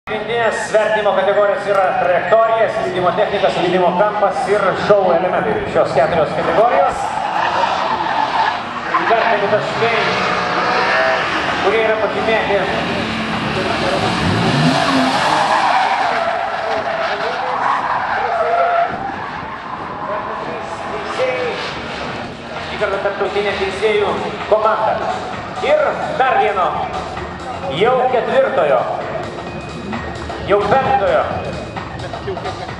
Pagrindinės vertinimo kategorijos yra trajektorija, slydimo technika, slydimo kampas ir šou elementai. Šios 4 kategorijos. Vertinami taškai, kurie yra pažymėti. Tarptautinė teisėjų komanda. Ir dar vieno, jau 4-ojo, jau 5-ojo